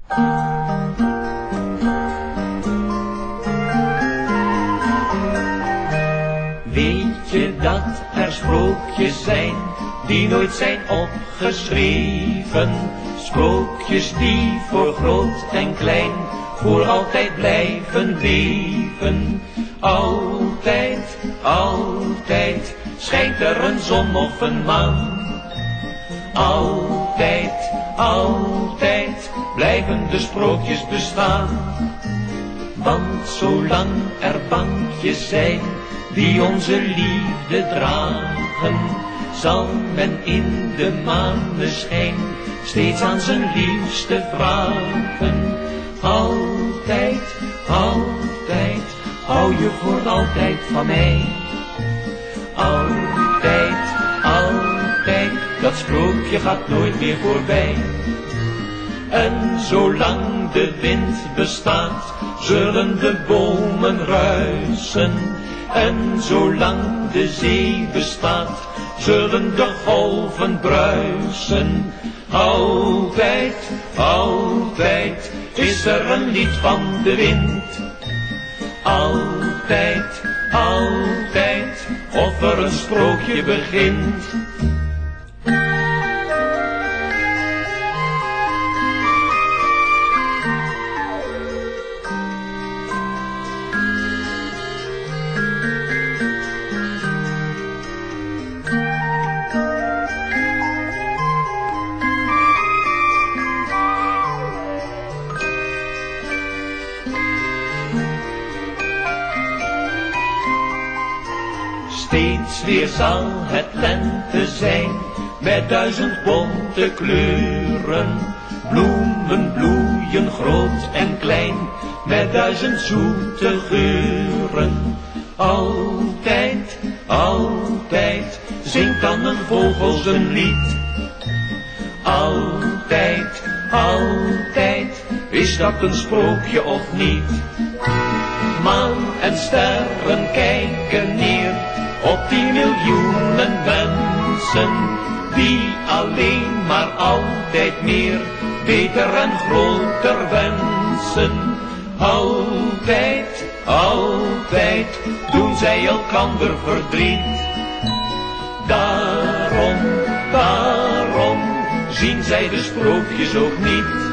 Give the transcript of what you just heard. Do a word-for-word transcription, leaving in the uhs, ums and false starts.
Weet je dat er sprookjes zijn die nooit zijn opgeschreven? Sprookjes die voor groot en klein voor altijd blijven leven. Altijd, altijd schijnt er een zon of een maan. Altijd, altijd blijven de sprookjes bestaan. Want zolang er bankjes zijn die onze liefde dragen, zal men in de maneschijn steeds aan zijn liefste vragen. Altijd, altijd, hou je voor altijd van mij. Altijd, altijd, dat sprookje gaat nooit meer voorbij. En zolang de wind bestaat, zullen de bomen ruisen. En zolang de zee bestaat, zullen de golven bruisen. Altijd, altijd is er een lied van de wind. Altijd, altijd, of er een sprookje begint. Steeds weer zal het lente zijn, met duizend bonte kleuren. Bloemen bloeien groot en klein, met duizend zoete geuren. Altijd, altijd, zingt dan een vogel zijn lied. Altijd, altijd, is dat een sprookje of niet? Maan en sterren kijken neer op die miljoenen mensen, die alleen maar altijd meer, beter en groter wensen. Altijd, altijd, doen zij elkander verdriet. Daarom, daarom, zien zij de sprookjes ook niet.